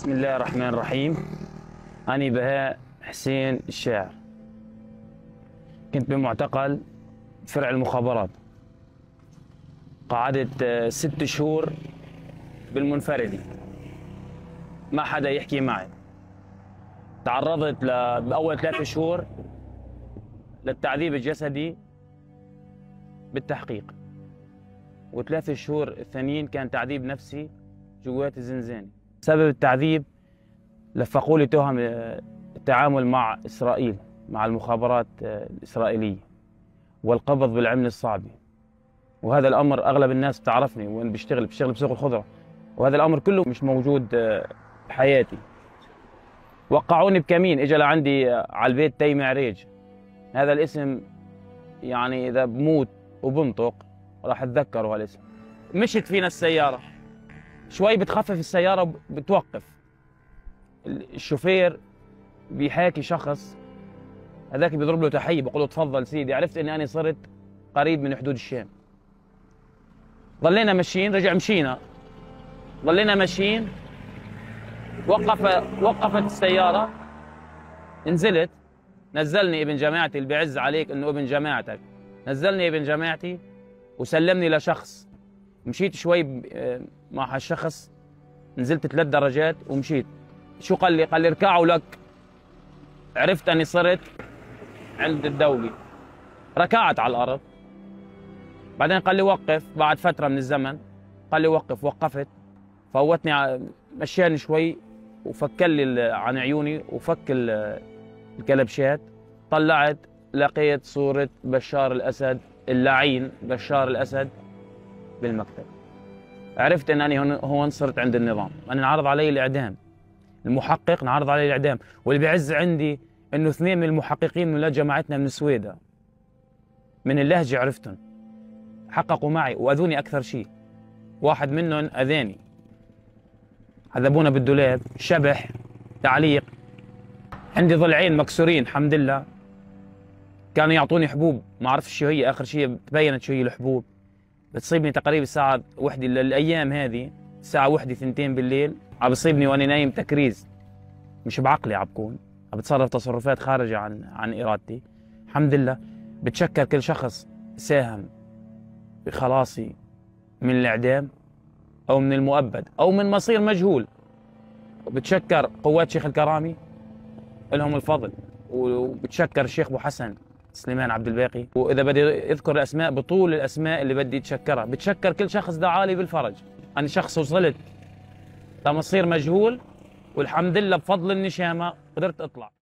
بسم الله الرحمن الرحيم. أنا بهاء حسين الشاعر، كنت بمعتقل فرع المخابرات، قعدت 6 شهور بالمنفردة، ما حدا يحكي معي. تعرضت بأول 3 شهور للتعذيب الجسدي بالتحقيق، و3 شهور الثانيين كان تعذيب نفسي جوات الزنزانة. سبب التعذيب لفقوا لي تهم التعامل مع إسرائيل، مع المخابرات الإسرائيلية، والقبض بالعملة الصعبة. وهذا الأمر أغلب الناس بتعرفني وين بشتغل بسوق الخضرة، وهذا الأمر كله مش موجود بحياتي. وقعوني بكمين إجا لعندي على البيت تيمي عريج. هذا الاسم يعني إذا بموت وبنطق راح أتذكره هالاسم. مشت فينا السيارة شوي، بتخفف السيارة بتوقف، الشوفير بيحاكي شخص، هذاك بيضرب له تحية بقول له تفضل سيدي. عرفت اني انا صرت قريب من حدود الشام. ضلينا ماشيين، رجع مشينا، ضلينا ماشيين، وقفت السيارة، نزلت، نزلني ابن جماعتي اللي بيعز عليك انه ابن جماعتك، نزلني ابن جماعتي وسلمني لشخص. مشيت شوي مع هالشخص، نزلت 3 درجات ومشيت. شو قال لي؟ قال لي اركعوا لك. عرفت اني صرت عند الدولي، ركعت على الارض. بعدين قال لي وقف، بعد فتره من الزمن قال لي وقف، وقفت، فوتني، مشاني شوي وفكل لي عن عيوني وفك الكلبشات. طلعت لقيت صوره بشار الاسد، اللعين بشار الاسد بالمكتب. عرفت انني هون صرت عند النظام. انا انعرض علي الاعدام، المحقق انعرض علي الاعدام. واللي بيعز عندي انه 2 من المحققين من جماعتنا من السويدة، من اللهجة عرفتهم، حققوا معي واذوني اكثر شيء. واحد منهم اذاني، عذبونا بالدولاب، شبح، تعليق، عندي ضلعين مكسورين الحمد لله. كانوا يعطوني حبوب، ما اعرف شو هي، اخر شيء تبينت شو هي الحبوب. بتصيبني تقريبا الساعة 1 للايام هذه، الساعة 1 2 بالليل، عم بصيبني وانا نايم تكريز، مش بعقلي، عم بكون عم بتصرف تصرفات خارجة عن ارادتي. الحمد لله. بتشكر كل شخص ساهم بخلاصي من الاعدام او من المؤبد او من مصير مجهول. بتشكر قوات شيخ الكرامي، لهم الفضل. وبتشكر الشيخ ابو حسن سليمان عبد الباقي. واذا بدي اذكر الاسماء بطول الاسماء اللي بدي اتشكرها. بتشكر كل شخص دعالي بالفرج. انا شخص وصلت لمصير مجهول، والحمد لله بفضل النشامه قدرت اطلع.